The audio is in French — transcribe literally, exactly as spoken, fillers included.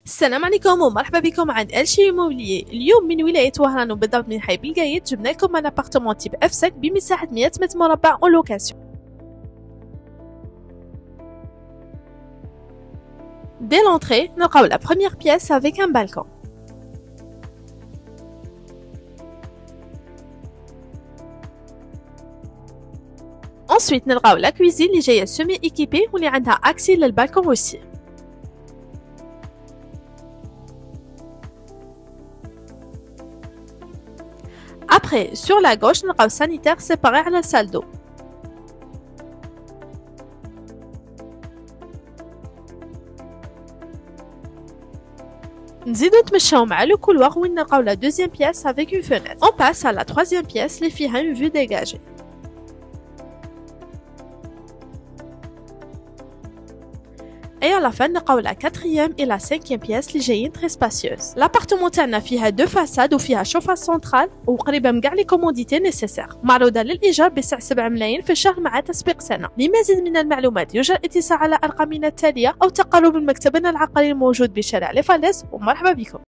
السلام عليكم ومرحبا بكم عند الشي ايموبليي. اليوم من ولاية وهران وبالضبط من حي بلقايت جبنا لكم ان ابارتمون تيب افسك بمساحة مية متر مربع اون لوكاسيون. Dès l'entrée, نلقاو la première pièce avec un balcon. Ensuite نلقاو la cuisine اللي جاية semi équipée واللي عندها accès للبالكون aussi. Après, sur la gauche, nous avons un sanitaire séparé à la salle d'eau. Nous allons le couloir où nous avons la deuxième pièce avec une fenêtre. On passe à la troisième pièce, les filles ont une vue dégagée. Et à la fin, nous avons la quatrième et la cinquième pièce اللي جايين très spacieuse. L'appartement تاعنا فيها deux façades وفيها شوفة centrale وقريبة من كاع لي كوموديتي nécessaire. معروضة للإيجار بسعر سبعة ملايين في الشهر مع تسبيق سنة. لمزيد من المعلومات يرجى الاتصال على أرقامنا التالية أو تقرب من مكتبنا العقاري الموجود بشارع لي فاليز. ومرحبا بكم.